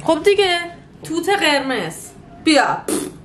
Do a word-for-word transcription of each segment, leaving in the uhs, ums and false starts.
خب دیگه توت قرمز بیا.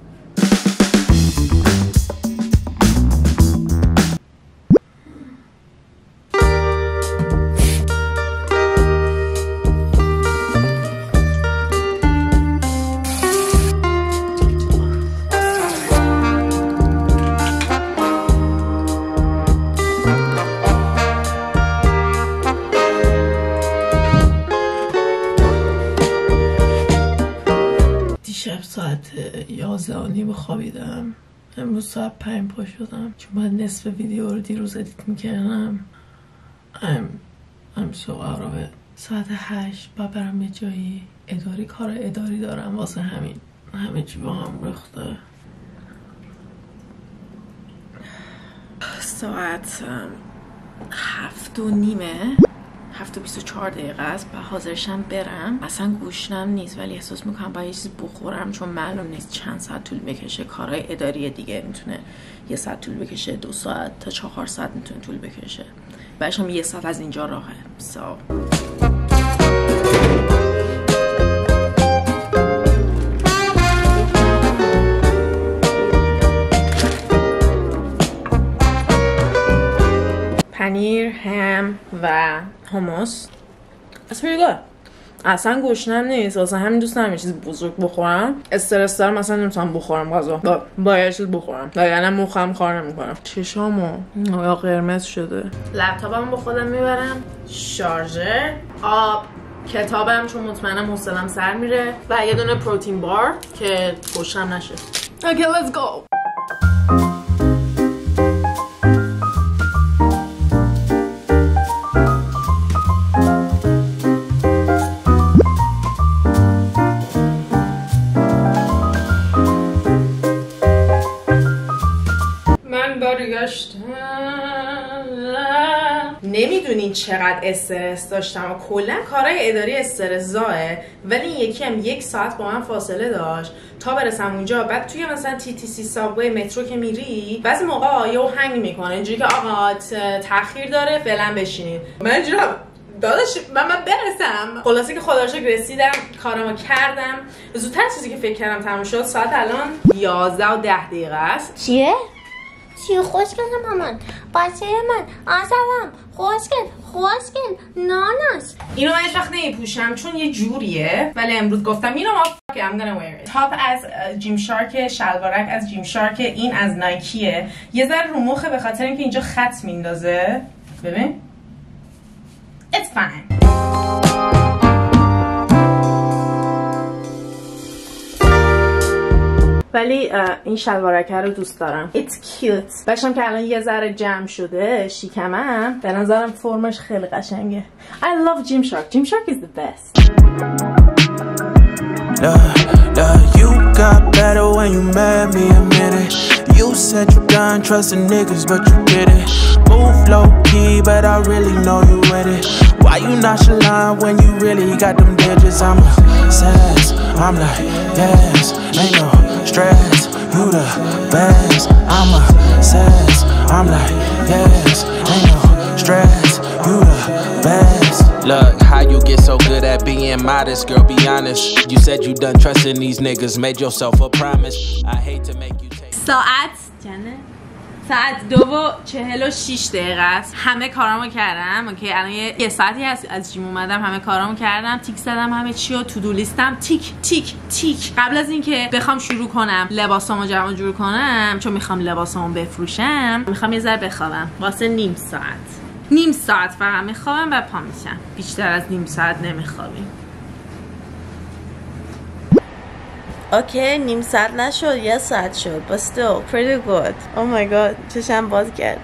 دیشب ساعت یازده و نیم خوابیدم. امروز ساعت پنج پا شدم چون من نصف ویدیو رو دیروز ادیت میکردم. I'm, I'm so out of it. ساعت هشت با برم یه جایی اداری، کار اداری دارم، واسه همین همه چی با هم ریخته. ساعت هفت و نیمه، هفت و بیست و چهار دقیقه است و حاضرشم برم. اصلا گوشنم نیست ولی احساس میکنم باید یه چیزی بخورم چون معلوم نیست چند ساعت طول بکشه. کارهای اداری دیگه میتونه یه ساعت طول بکشه، دو ساعت تا چهار ساعت میتونه طول بکشه. بعدش هم یه ساعت از اینجا راهه. so. پنیر، هم و هموس. It's pretty good. اصلا گوشنم نیست، واسه همین دوست ندارم یه چیز بزرگ بخورم. استرس دارم، مثلا نمیتونم بخورم غذا. با باید چیز بخورم. وگرنه مخم کار نمیکنم. چشامو یا قرمز شده. لپتاپمو با خودم میبرم، شارژر، آب، کتابم چون مطمئنم حوصله‌ام سر میره و یه دونه پروتئین بار که خوشم نشه. Okay, let's go. نمیدونین چقدر استرس داشتم و کلا کارهای اداری استرس زاه، ولی این یکی هم یک ساعت با من فاصله داشت تا برسم اونجا. بعد توی مثلا تی تی سی سابوی مترو که میری بعضی موقع یهو هنگ میکنه اینجوری که آقا تاخیر داره فعلا بشینید. من اینجوری داداش من من برسم. خلاصه که خدا رو شکر رسیدم، کارامو کردم زودتر چیزی که فکر کردم تموم شد. ساعت الان یازده و ده دقیقه است. چیه؟ چیه خوشگل مامان؟ بچه من آسلام خوشگل خوشگل ناناس. اینو من هیچ وقت نمیپوشم چون یه جوریه، ولی امروز گفتم اینو ما fuck it I'm gonna wear it. تاپ از جیم شارک، شلوارک از جیم شارک، این از نایکیه. یه ذره رو مخه به خاطر اینکه اینجا خط میندازه. ببین It's fine. ولی این شلوارکه رو دوست دارم. It's cute. باشم که الان یه ذره جمع شده شیکمم. به نظرم فرمش خیلی قشنگه. I love Gymshark. Gymshark is the best. Duh, duh, you got better when you met me, admit it. You said you done trusting niggas, but you didn't. Move low key, but I really know you with it. Why you nonchalant when you really got them digits? I'm obsessed. I'm like, yes, ain't no stress. You the best. I'm obsessed. I'm like, yes, ain't no stress. You the best. Look, how you get so good at being modest, girl, be honest. You said you done trusting these niggas, made yourself a promise. I hate to make you take. ساعت چنده؟ ساعت دو و چهل و شیش دقیقه است. همه کارامو کردم. اوکی الان یه, یه ساعتی هست از جیم اومدم، همه کارامو کردم، تیک زدم همه چی و تو دو لیستم تیک تیک تیک. قبل از اینکه بخوام شروع کنم لباسامو جمع جور کنم چون میخوام لباسامو بفروشم، میخوام یه ذره بخوابم واسه نیم ساعت. نیم ساعت فقط میخوابم و پا میشم. بیشتر از نیم ساعت نمیخوابیم. اوکی نیم ساعت نشد، یه ساعت شد. but still pretty good. oh my god چشم باز کرد.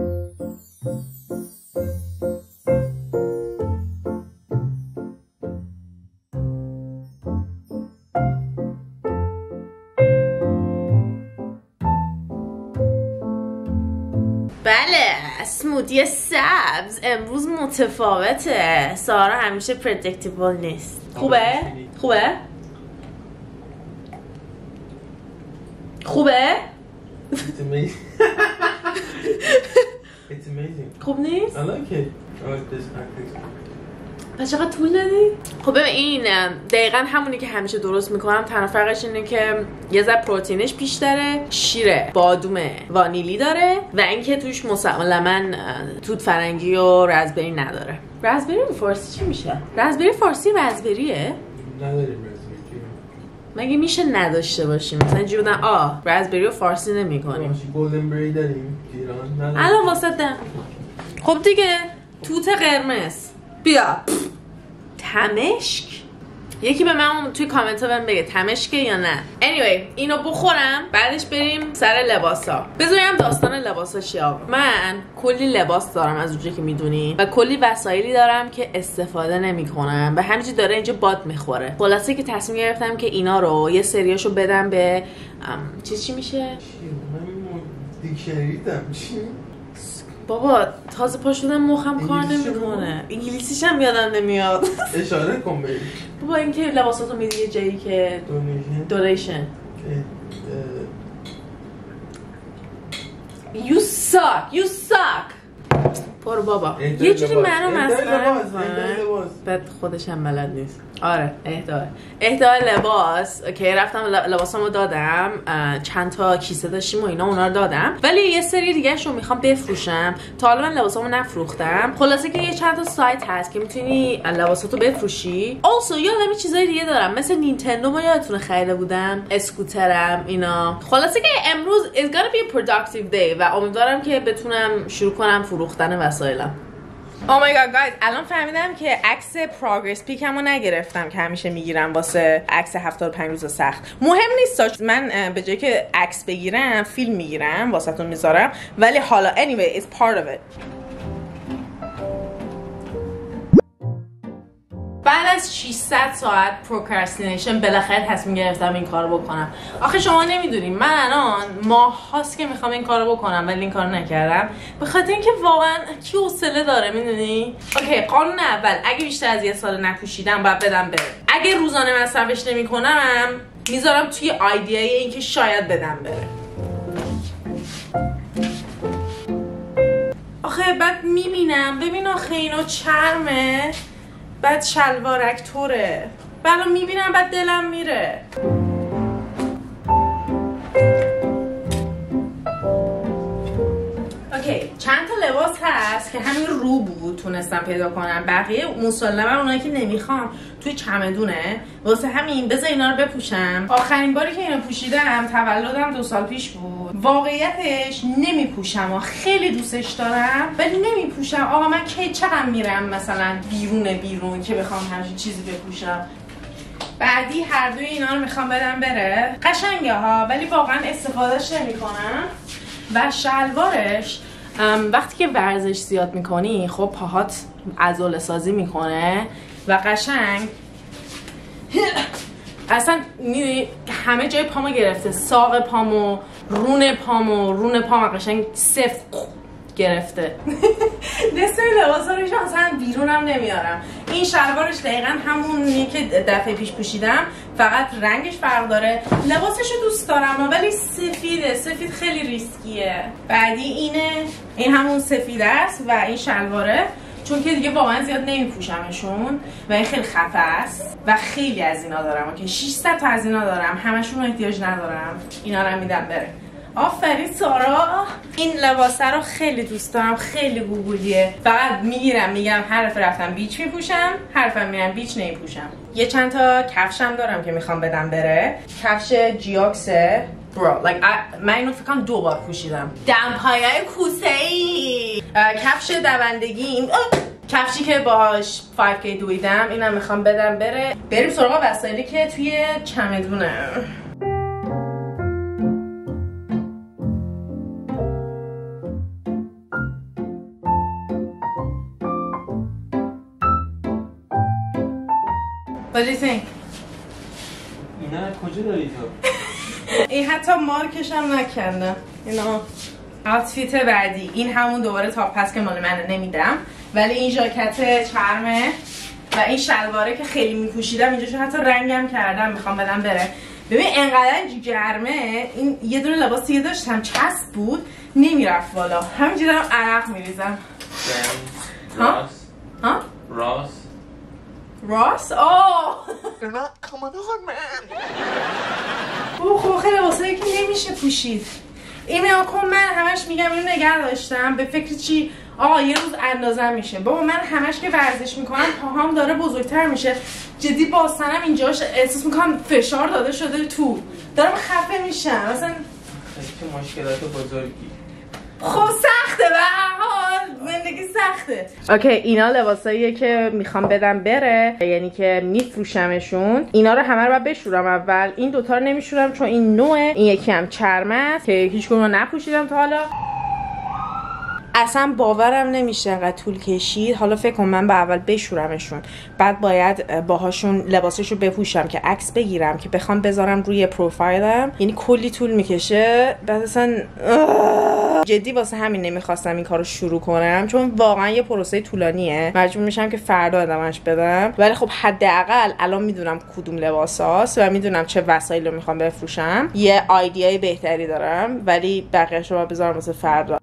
بله اسموتی سبز امروز متفاوته. سارا همیشه پردیکتیبل نیست. خوبه؟ خوبه؟ خوبه؟ It's amazing. It's amazing. خوب نیست؟ I like it. I like this. I like this. پس چقدر طول دادی؟ خب ببین این دقیقا همونی که همیشه درست میکنم، تنها فرقش اینه که یه ذره پروتئینش بیشتره، شیر بادوم وانیلی داره و اینکه توش مسلماً توت فرنگی و رزبری نداره. رزبری به فارسی چی میشه؟ رزبری فارسی رزبریه؟ نداریم رزبری. مگه میشه نداشته باشیم؟ مثلا اینجوری بودن آه رزبری رو فارسی نمی‌کنیم. گلدن بری داریم ایران نداریم. الان واسطه. خب دیگه توت قرمز. بیا. تمشک. یکی به من توی کامنت ها بهم بگه تمشکه یا نه. anyway اینو بخورم بعدش بریم سر لباسا. بذاریم داستان لباسا چیه آقا. من کلی لباس دارم از اونجایی که میدونی و کلی وسایلی دارم که استفاده نمیکنم و همینجوری داره اینجا باد میخوره. خلاصه که تصمیم گرفتم که اینا رو یه سریاشو بدم به چی چی میشه؟ من دیکشنری دارم چی؟ بابا تازه پا شدم مخم کار نمیکنه. انگلیسیش هم یادم نمیاد. اشاره کن بری. بابا اینکه لباساتو میدی یه جایی که دونیشن. You suck. You suck. برو بابا. یه جوری منو مسخره می‌کنه. بعد خودش هم بلد نیست. آره اهدا اهدا لباس. اوکی رفتم لباسامو دادم، چند تا کیسه داشتیم و اینا اونا رو دادم، ولی یه سری دیگه شو میخوام بفروشم. تا حالا من لباسامو نفروختم. خلاصه که یه چند تا سایت هست که میتونی لباساتو بفروشی. also یادم چیزای دیگه دارم مثل نینتندو ما یادتونه خریده بودم، اسکوترم اینا. خلاصه که امروز it's gonna be a productive day و امیدوارم که بتونم شروع کنم فروختن وسایلم. Oh my god guys الان فهمیدم که عکس پروگرس پیکمو نگرفتم که همیشه میگیرم واسه عکس هفتاد و پنج روز سخت. مهم نیست، من به جایی که عکس بگیرم فیلم میگیرم واسهتون میذارم، ولی حالا anyway it's part of it. بعد از ششصد ساعت پروکرستینیشن بالاخره تصمیم گرفتم این کارو بکنم. آخه شما نمیدونیم من الان ماه هاست که میخوام این کارو بکنم ولی این کارو نکردم به خاطر اینکه واقعا کی حوصله داره میدونی؟ اوکی قانون اول اگه بیشتر از یه سال نپوشیدم باید بدم بره. اگه روزانه مصرفش نمیکنم میذارم توی آیدیای اینکه شاید بدم بره. آخه بعد میبینم ببین آخه اینو چرمه، بعد شلوارک طوره، بعد میبینم بعد دلم میره. اوکی چند تا لباس هست که همین رو بود تونستم پیدا کنم، بقیه مسلما اونایی که نمیخوام توی چمدونه، واسه همین بذار اینا رو بپوشم. آخرین باری که اینو پوشیدم تولدم دو سال پیش بود. واقعیتش نمیپوشم و خیلی دوستش دارم ولی نمیپوشم. آقا من کی چقدر میرم مثلا بیرون بیرون که بخوام همچین چیزی بپوشم. بعدی هر دوی اینا رو میخوام بدم بره. قشنگه ها ولی واقعا استفادهش نمیکنم. و شلوارش وقتی که ورزش زیاد میکنی خب پاهات عضله سازی میکنه و قشنگ اصلا میدونی همه جای پامو گرفته، ساق پامو، رون پامو، رون پامو قشنگ سفت گرفته. نصف لباسا رو اصلا بیرونم نمیارم. این شلوارش دقیقا همونیه که دفعه پیش پوشیدم، فقط رنگش فرق داره. لباسش رو دوست دارم ولی سفیده، سفید خیلی ریسکیه. بعدی اینه، این همون سفید است و این شلواره چون که دیگه واقعا زیاد نمیپوشمشون و این خیلی خفه است و خیلی از اینا دارم که ششصد تا از اینا دارم، همشون رو احتیاج ندارم. اینا رو میدم بره. آفرین سارا. این لباسه رو خیلی دوست دارم، خیلی گوگولیه. فقط میگیرم میگم هر دفعه رفتم بیچ میپوشم، هر دفعه میرم بیچ نمیپوشم. یه چند تا کفشم دارم که میخوام بدم بره. کفش جیاکسه برو like من اینو فکر کنم دو بار پوشیدم. دمپایه کوسه‌ای. کفش دوندگی، کفشی که باهاش پنج کی دویدم، اینم میخوام بدم بره. بریم سراغ وسایلی که توی چمدونه. What do you think? اینا کجا داری تو؟ این حتی مارکش هم نکردم. اینا آوتفیت بعدی. این همون دوباره تاپ هست که مال منه نمیدم، ولی این ژاکت چرمه و این شلواره که خیلی میپوشیدم اینجاشو حتی رنگم کردم میخوام بدم بره. ببین انقدر گرمه. این یه دونه لباس دیگه داشتم چسب بود نمیرفت بالا، همینجوری دارم عرق میریزم. راس ها؟ راس راس آه او خب خیلی لباسایی که نمیشه پوشید. این نگاه کن، من همش میگم اینو نگه داشتم به فکر چی؟ آقا یه روز اندازم میشه. بابا من همش که ورزش میکنم پاهام داره بزرگتر میشه، جدی بازتنم اینجاش احساس میکنم فشار داده شده تو، دارم خفه میشم مثلا. چه مشکلات بزرگی. خب سخته به هر حال، زندگی سخته. اوکی اینا لباساییه که میخوام بدم بره، یعنی که میفروشمشون. اینا رو همه رو باید بشورم اول. این دوتا رو نمیشورم چون این نوعه، این یکی هم چرمه است که هیچ کدوم رو نپوشیدم تا حالا. اصلا باورم نمیشه انقدر طول کشید. حالا فکر کنم من به اول بشورمشون، بعد باید باهاشون لباسشو بپوشم که عکس بگیرم که بخوام بذارم روی پروفایلم، یعنی کلی طول میکشه. بعد اصلا جدی واسه همین نمیخواستم این کارو شروع کنم، چون واقعا یه پروسه طولانیه. مجبور میشم که فردا ادامهش بدم. ولی خب حداقل الان میدونم کدوم لباساست و میدونم چه وسایلی رو میخوام بفروشم. یه ایده بهتری دارم، ولی بقیه‌شو رو بذارم واسه فردا.